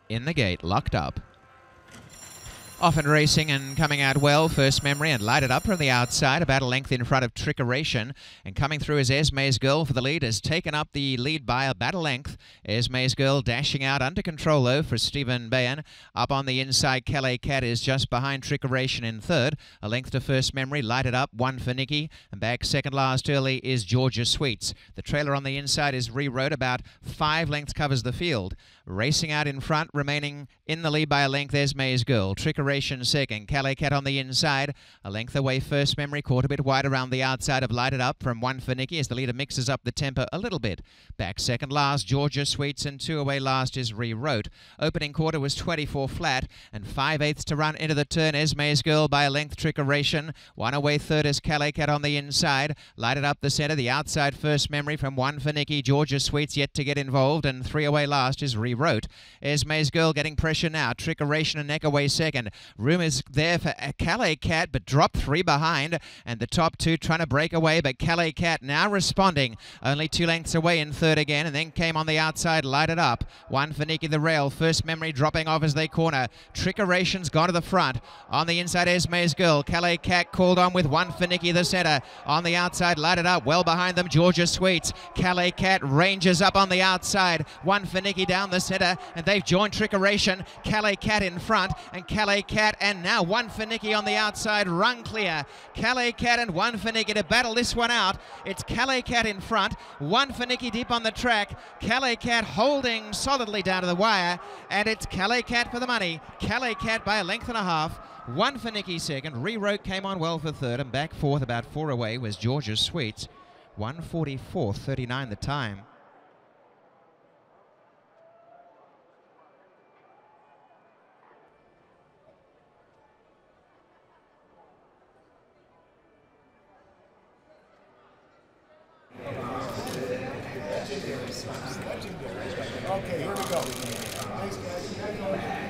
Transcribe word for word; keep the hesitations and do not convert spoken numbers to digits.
in the gate, locked up. Off and racing and coming out well, First Memory, and lighted up from the outside, about a length in front of Trickeration. And coming through is Esme's Girl for the lead, has taken up the lead by about a length. Esme's Girl dashing out under control though for Stephen Bayan. Up on the inside, Calais Cat is just behind Trickeration in third. A length to First Memory, lighted up, one for Nikki. And back second last early is Georgia Sweets. The trailer on the inside is Rewrote, about five lengths covers the field. Racing out in front, remaining in the lead by a length, Esme's Girl. Trickeration second, Calais Cat on the inside. A length away, First Memory, caught a bit wide around the outside of Lighted Up from one for Nikki as the leader mixes up the tempo a little bit. Back second last, Georgia Sweets, and two away last is Rewrote. Opening quarter was twenty-four flat, and five eighths to run into the turn, Esme's Girl by a length, Trickeration. One away third is Calais Cat on the inside. Lighted Up the centre, the outside First Memory from one for Nikki. Georgia Sweets yet to get involved, and three away last is Rewrote. Wrote. Esme's Girl getting pressure now. Trickeration and neck away second. Room is there for Calais Cat, but dropped three behind. And the top two trying to break away, but Calais Cat now responding. Only two lengths away in third again, and then came on the outside, Lighted Up. One for Nikki the Rail. First Memory dropping off as they corner. Trickeration's gone to the front. On the inside, Esme's Girl. Calais Cat called on with one for Nikki the centre. On the outside, Lighted Up. Well behind them, Georgia Sweets. Calais Cat ranges up on the outside. One for Nikki down the centre, and they've joined Trickeration. Calais Cat in front, and Calais Cat, and now one for Nikki on the outside, run clear. Calais Cat and one for Nikki to battle this one out. It's Calais Cat in front, one for Nikki deep on the track. Calais Cat holding solidly down to the wire, and it's Calais Cat for the money. Calais Cat by a length and a half. One for Nikki second. Rewrote came on well for third, and back fourth, about four away, was Georgia Sweets. one forty-four thirty-nine the time. Okay, here we go. Thanks, guys.